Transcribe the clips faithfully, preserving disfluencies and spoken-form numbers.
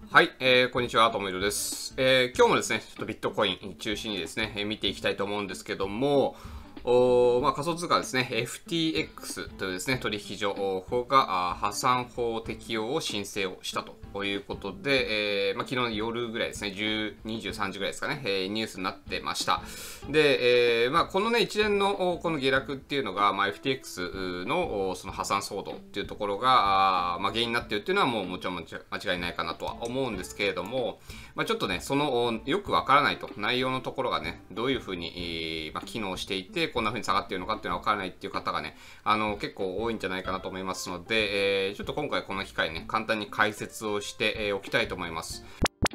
はい、えー、こんにちは、ともいろです。えー、今日もですね、ちょっとビットコイン中心にですね、えー見ていきたいと思うんですけども、おまあ、仮想通貨ですね、エフティーエックス というですね、取引所法があ破産法適用を申請をしたということで、えーまあ、昨日の夜ぐらいですね、じゅう、にじゅうさんじぐらいですかね、えーニュースになってました。で、えーまあ、このね、一連のこの下落っていうのが、まあ、エフティーエックス のその破産騒動っていうところが、あまあ、原因になっているっていうのはもうもちろん間違いないかなとは思うんですけれども、まあ、ちょっとね、そのよくわからないと、内容のところがね、どういうふうに、えーまあ、機能していて、こんな風に下がっているのかっていうのはわからないっていう方がね、あの結構多いんじゃないかなと思いますので、えー、ちょっと今回この機会にね、簡単に解説をしてえーおきたいと思います。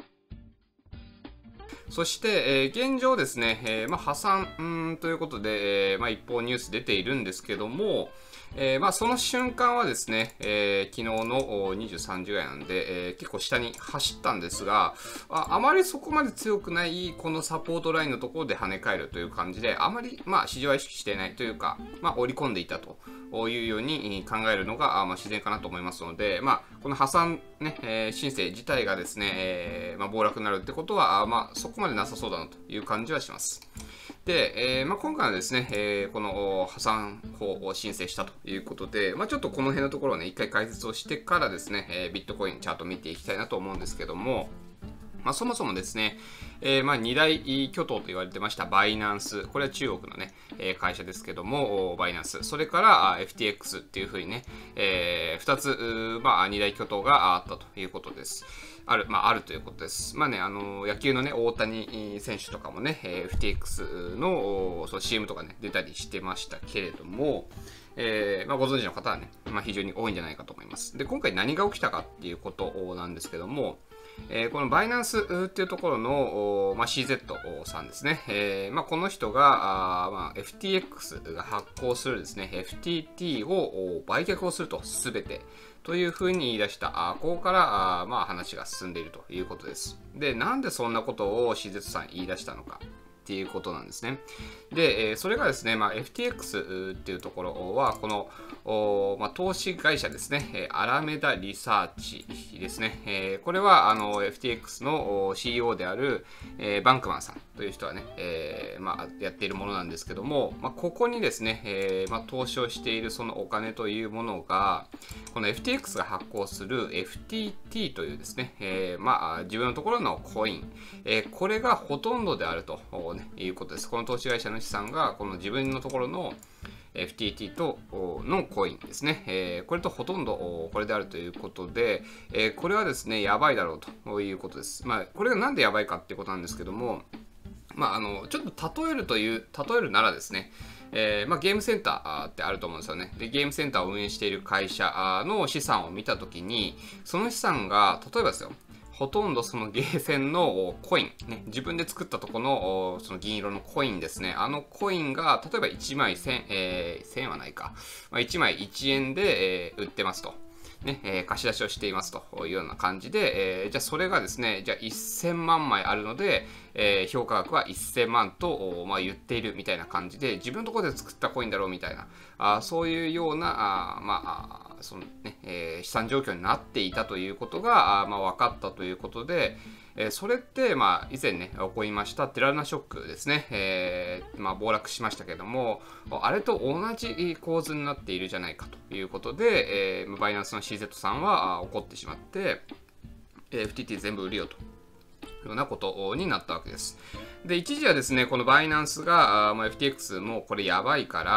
そして、えー現状ですね、えーまあ、破産うんということで、えーまあ、一方ニュース出ているんですけども、えーまあ、その瞬間はですね、えー昨日のにじゅうさんじぐらいなんで、えー結構下に走ったんですが、ああまりそこまで強くないこのサポートラインのところで跳ね返るという感じで、あまり、まあ、市場は意識していないというか、まあ、織り込んでいたというように考えるのが、まあ、自然かなと思いますので、まあ、この破産、ねえー申請自体がですね、えーまあ、暴落になるってことは、あまあ、そこまでなさそうだなという感じはします。で、えーまあ、今回はですね、えーこの破産法を申請したということで、まあ、ちょっとこの辺のところをね、一回解説をしてからですね、えービットコインチャート見ていきたいなと思うんですけども、まあ、そもそもですね、えーまあ、二大巨頭と言われてましたバイナンス、これは中国のね、えー会社ですけども、バイナンス、それから エフティーエックス っていうふうにね、えー、二つ、まあ、二大巨頭があったということです。ある、まあ、あるということです。まあね、あの、野球のね、大谷選手とかもね、エフティーエックス の、その シーエム とかね、出たりしてましたけれども、えーまあ、ご存知の方はね、まあ、非常に多いんじゃないかと思います。で、今回何が起きたかっていうことなんですけども、えーこのバイナンスっていうところの、まあ、シーゼット さんですね。えーまあ、この人があ、まあ、エフティーエックス が発行するですね、エフティーティー を売却をすると、すべて。というふうに言い出した、あここからあ、まあ、話が進んでいるということです。で、なんでそんなことを シーゼット さん言い出したのか。っていうことなんですね。で、えーそれがですね、まあ、エフティーエックス っていうところは、この、おまあ、投資会社ですね、えーアラメダリサーチですね。えーこれはあの エフティーエックス の シーイーオー である、えーバンクマンさんという人はね、えーまあ、やっているものなんですけども、まあ、ここにですね、えーまあ、投資をしているそのお金というものが、この エフティーエックス が発行する エフティーティー というですね、えーまあ、自分のところのコイン、えーこれがほとんどであると、ね、いうことです。この投資会社の資産が、この自分のところの エフティーティー とのコインですね、えーこれとほとんどこれであるということで、えーこれはですね、やばいだろうということです。まあ、これがなんでやばいかっていうことなんですけども、まあ、あのちょっと例えるという例えるならですね、えーまあ、ゲームセンターってあると思うんですよね。でゲームセンターを運営している会社の資産を見たときに、その資産が例えばですよ、ほとんどそのゲーセンのコイン、ね、自分で作ったとこのその銀色のコインですね。あのコインが例えばいちまいせん、えー、せんはないか、まあ、いちまいいちえんで、えー売ってますと。ねえー貸し出しをしていますというような感じで、えーじゃあそれがですね、じゃあせんまんまいあるので、えー評価額はせんまんと、まあ、言っているみたいな感じで、自分のところで作ったコインだろうみたいな、あそういうような、あまあ、そのねえー資産状況になっていたということが、あまあ、分かったということで、えーそれって、まあ、以前ね、起こりましたテラナショックですね、えーまあ、暴落しましたけども、あれと同じ構図になっているじゃないかということで、えーバイナンスの シーゼット さんは怒ってしまって、エフティーティー 全部売るよと。ようなことになったわけです。で、一時はですね、このバイナンスが、まあ、エフティーエックス もこれやばいから、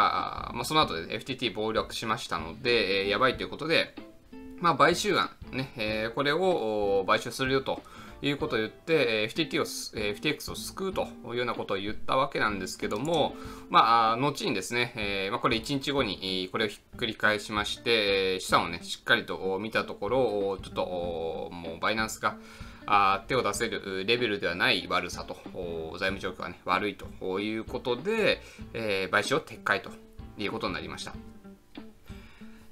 まあ、その後で エフティーティー 暴落しましたので、えーやばいということで、まあ、買収案、ねえーこれを買収するよということを言って、エフティーティー を、エフティーエックス を救うというようなことを言ったわけなんですけども、まあ、後にですね、えーまあ、これいちにちごにこれをひっくり返しまして、資産をね、しっかりと見たところ、ちょっともうバイナンスがあ手を出せるレベルではない悪さと、財務状況が、ね、悪いということで、えー買収を撤回ということになりました。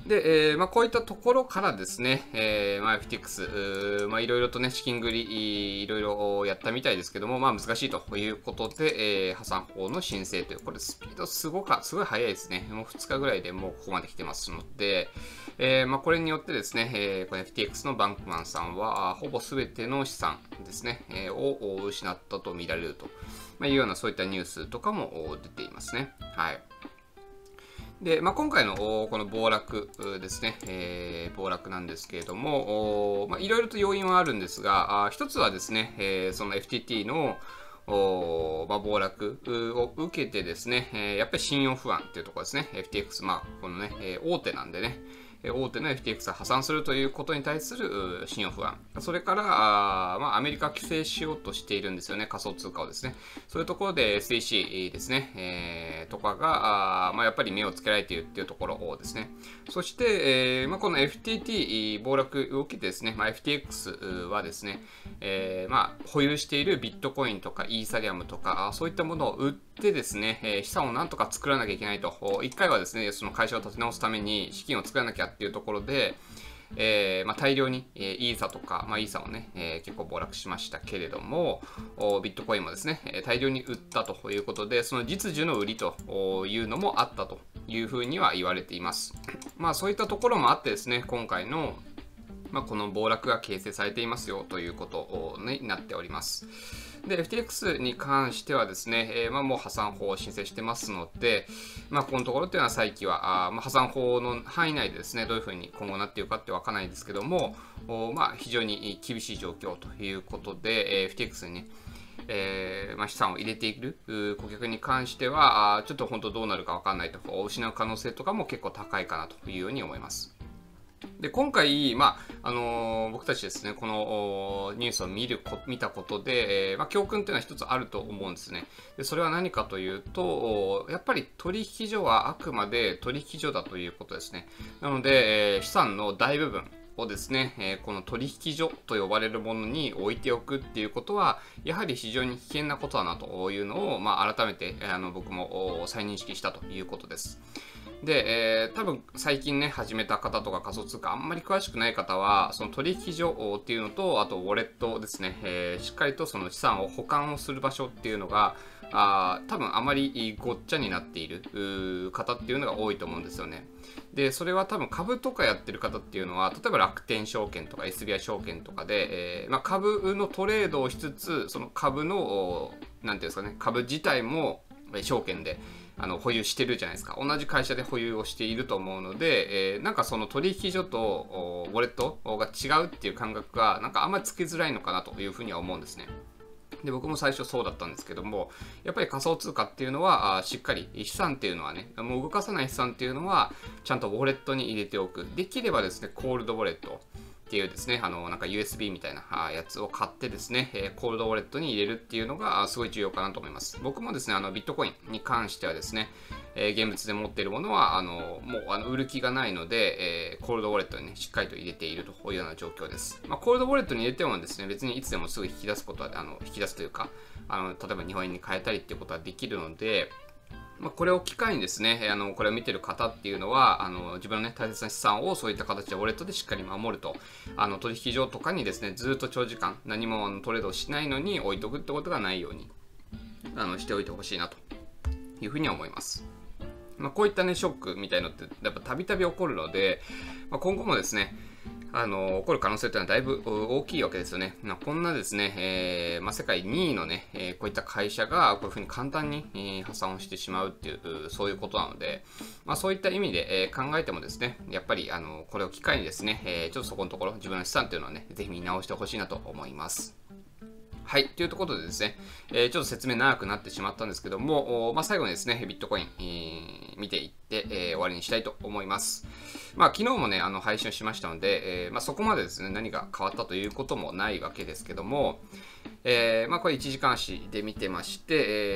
で、えーまあ、こういったところからですね、えーまあ、エフティーエックス、まあ、いろいろとね、資金繰り、いろいろやったみたいですけども、まあ、難しいということで、えー、破産法の申請という、これスピードすごか、すごい速いですね。もうふつかぐらいでもうここまで来てますので、えーまあ、これによってですね、えー、この エフティーエックス のバンクマンさんは、ほぼ全ての資産ですね、えー、を失ったと見られると、まあ、いうようなそういったニュースとかも出ていますね。はい。で、まあ、今回のこの暴落ですね、えー、暴落なんですけれども、まあ、いろいろと要因はあるんですが、あ一つはですね、えー、その エフティーティー のまあ、暴落を受けてですね、えー、やっぱり信用不安っていうところですね、エフティーエックス、まあ、このね、えー、大手なんでね、大手の エフティーエックス が破産するということに対する信用不安。それから、あまあ、アメリカ規制しようとしているんですよね、仮想通貨をですね。そういうところで エスイーシー ですね、えー、とかが、あまあ、やっぱり目をつけられているっていうところですね。そして、えーまあ、この エフティーティー 暴落を受けてですね、まあ、エフティーエックス はですね、えーまあ、保有しているビットコインとかイーサリアムとか、そういったものを売ってですね、えー、資産をなんとか作らなきゃいけないと。一回はですね、その会社を立て直すために資金を作らなきゃっていうところで、えーまあ、大量に、えー、イーサとか、まあ、イーサをね、えー、結構暴落しましたけれども、ビットコインもですね、大量に売ったということで、その実需の売りというのもあったというふうには言われています。まあ、そういったところもあってですね、今回のまあ、この暴落が形成されていますよということになっております。で、エフティーエックス に関してはですね、えーまあ、もう破産法を申請してますので、まあ、このところっていうのは再起は、あまあ、破産法の範囲内でですね、どういうふうに今後なっているかってわからないですけども、まあ、非常に厳しい状況ということで、エフティーエックス にね、えーまあ、資産を入れている顧客に関しては、ちょっと本当どうなるかわからないと、失う可能性とかも結構高いかなというように思います。で今回、まああのー、僕たちですね、このニュースを見るこ見たことで、えーまあ、教訓というのは一つあると思うんですね。でそれは何かというと、やっぱり取引所はあくまで取引所だということですね。なので、えー、資産の大部分をですね、えー、この取引所と呼ばれるものに置いておくっていうことは、やはり非常に危険なことだなというのを、まあ、改めてあの僕も再認識したということです。で、えー、多分最近ね、始めた方とか仮想通貨あんまり詳しくない方は、その取引所っていうのと、あとウォレットですね、えー、しっかりとその資産を保管をする場所っていうのが、あ多分あまりごっちゃになっている方っていうのが多いと思うんですよね。で、それは多分株とかやってる方っていうのは、例えば楽天証券とか エスビーアイ 証券とかで、えーまあ、株のトレードをしつつ、その株の、なんていうんですかね、株自体も証券で、あの保有してるじゃないですか。同じ会社で保有をしていると思うので、えー、なんかその取引所とウォレットが違うっていう感覚がなんかあんまりつきづらいのかなというふうには思うんですね。で僕も最初そうだったんですけども、やっぱり仮想通貨っていうのはあしっかり資産っていうのはね、もう動かさない資産っていうのはちゃんとウォレットに入れておく。できればですね、コールドウォレットっていうですね、あのなんか ユーエスビー みたいなやつを買ってですね、えー、コールドウォレットに入れるっていうのがすごい重要かなと思います。僕もですね、あのビットコインに関してはですね、えー、現物で持っているものはあのもうあの売る気がないので、えー、コールドウォレットに、ね、しっかりと入れているというような状況です。まあ、コールドウォレットに入れてもですね、別にいつでもすぐ引き出すことはあの引き出すというか、あの例えば日本円に変えたりっていうことはできるので、まあ、これを機会にですね、あのこれを見てる方っていうのは、あの自分の、ね、大切な資産をそういった形でウォレットでしっかり守ると、あの取引所とかにですね、ずっと長時間何もあのトレードをしないのに置いとくってことがないようにあのしておいてほしいなというふうに思います。まあ、こういったね、ショックみたいのってやっぱたびたび起こるので、まあ、今後もですね、あの起こる可能性というのはだいぶ大きいわけですよね。まあ、こんなですね、えーまあ、世界にいのね、えー、こういった会社がこういうふうに簡単に、えー、破産をしてしまうっていうそういうことなので、まあ、そういった意味で、えー、考えてもですね、やっぱりあのこれを機会にですね、えー、ちょっとそこのところ自分の資産っていうのはね、ぜひ見直してほしいなと思います。はい。というところでですね、えー、ちょっと説明長くなってしまったんですけども、まあ、最後にですね、ビットコイン、えー、見ていって、えー、終わりにしたいと思います。まあ、昨日もね、あの配信をしましたので、えーまあ、そこまでですね、何が変わったということもないわけですけども、えーまあ、これいちじかん足で見てまして、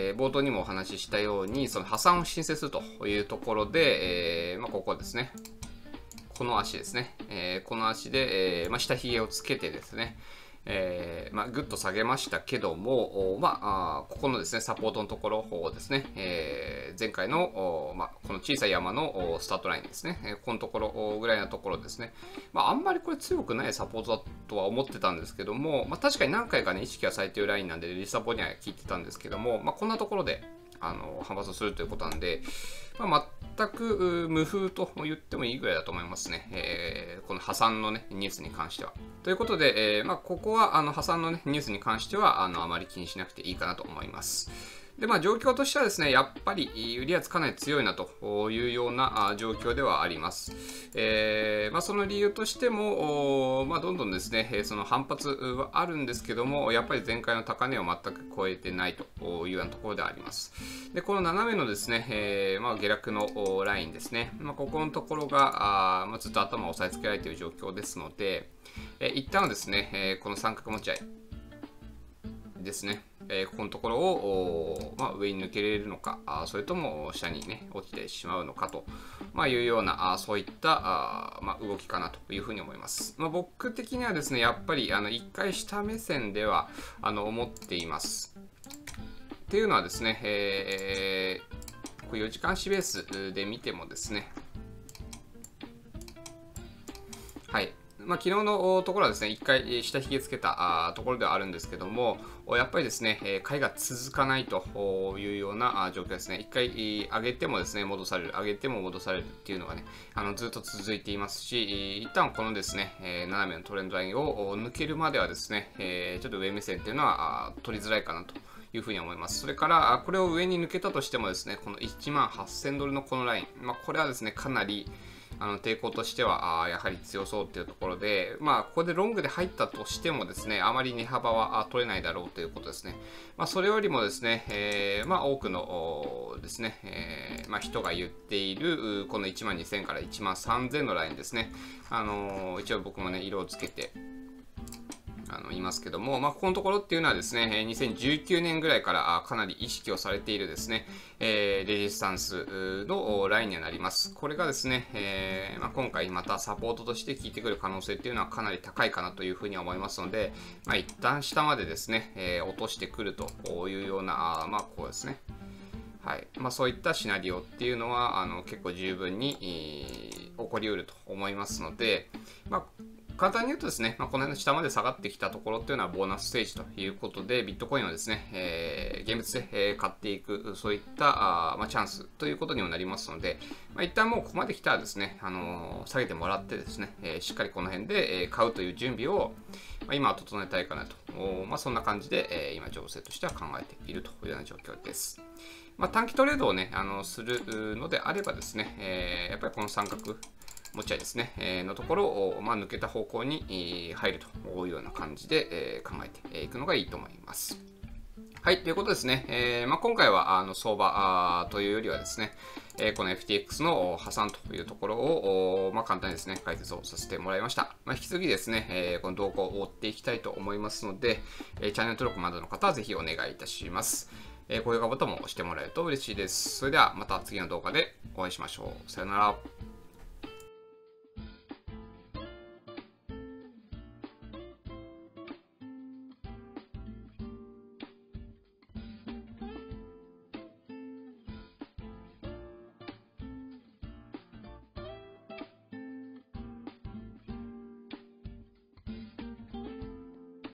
えー、冒頭にもお話ししたように、その破産を申請するというところで、えーまあ、ここですね、この足ですね、えー、この足で、えーまあ、下髭をつけてですね、 えーまあ、ぐっと下げましたけども、まあ、あここのですね、サポートのところをですね、えー、前回の、まあ、この小さい山のスタートラインですね、えー、このところぐらいのところですね、まあ、あんまりこれ強くないサポートだとは思ってたんですけども、まあ、確かに何回かね、意識はされているラインなんで、リサポには聞いてたんですけども、まあ、こんなところで、あの反発するということなんで、まあ、全く無風と言ってもいいぐらいだと思いますね。えー、この破産の、ね、ニュースに関しては。ということで、えーまあ、ここはあの破産の、ね、ニュースに関してはあのあまり気にしなくていいかなと思います。で、まあ、状況としてはですね、やっぱり売り圧かなり強いなというような状況ではあります。えーまあ、その理由としても、まあ、どんどんですね、その反発はあるんですけども、やっぱり前回の高値を全く超えてないというようなところであります。で、この斜めのですね、えーまあ、下落のラインですね、まあ、ここのところがあ、まあ、ずっと頭を押さえつけられている状況ですので、えー、一旦はですね、えー、この三角持ち合いですね、えー、ここのところを、まあ、上に抜けれるのか、あそれとも下に、ね、落ちてしまうのかと、まあ、いうようなあそういったあ、まあ、動きかなというふうに思います。まあ、僕的にはですね、やっぱりあのいっかい下目線ではあの思っています。っていうのはですね、えー、これよじかん足ベースで見てもですね、はい。まあ、昨日のところはですね、いっかい下引きつけたところではあるんですけども、やっぱりですね、買いが続かないというような状況ですね。いっかい上げてもですね、戻される、上げても戻されるっていうのがね、あのずっと続いていますし、一旦このですね、斜めのトレンドラインを抜けるまではですね、ちょっと上目線っていうのは取りづらいかなというふうに思います。それから、これを上に抜けたとしてもですね、このいちまんはっせんドルのこのライン、まあ、これはですね、かなりあの抵抗としてはあやはり強そうというところで、まあ、ここでロングで入ったとしてもですね、あまり値幅は取れないだろうということですね。まあ、それよりもですね、えーまあ、多くのですね、えーまあ、人が言っているこのいちまんにせんからいちまんさんぜんのラインですね、あのー、一応僕もね、色をつけてあの言いますけども、まあ、ここのところっていうのはですね、にせんじゅうきゅうねんぐらいからかなり意識をされているですね、えー、レジスタンスのラインにはなります。これがですね、えーまあ、今回またサポートとして効いてくる可能性っていうのはかなり高いかなというふうに思いますので、まあ、一旦下までですね、えー、落としてくるというような、まあ、こうですね。はいまあ、そういったシナリオっていうのはあの結構十分に、えー、起こりうると思いますので、まあ簡単に言うとですね、まあ、この辺の下まで下がってきたところっていうのはボーナスステージということで、ビットコインをですね、えー、現物で、えー、買っていく、そういったあ、まあ、チャンスということにもなりますので、まあ、一旦もうここまで来たらですね、あのー、下げてもらってですね、えー、しっかりこの辺で、えー、買うという準備を、まあ、今は整えたいかなと、まあ、そんな感じで、えー、今情勢としては考えているというような状況です。まあ、短期トレードをね、あのするのであればですね、えー、やっぱりこの三角、持ち合いですね、えー、のところを、まあ、抜けた方向に、えー、入るというような感じで、えー、考えていくのがいいと思います。はい、ということですね、えーまあ、今回はあの相場というよりはですね、えー、この エフティーエックス の破産というところを、まあ、簡単にですね、解説をさせてもらいました。まあ、引き続きですね、えー、この動向を追っていきたいと思いますので、えー、チャンネル登録まだの方はぜひお願いいたします。えー、高評価ボタンも押してもらえると嬉しいです。それではまた次の動画でお会いしましょう。さよなら。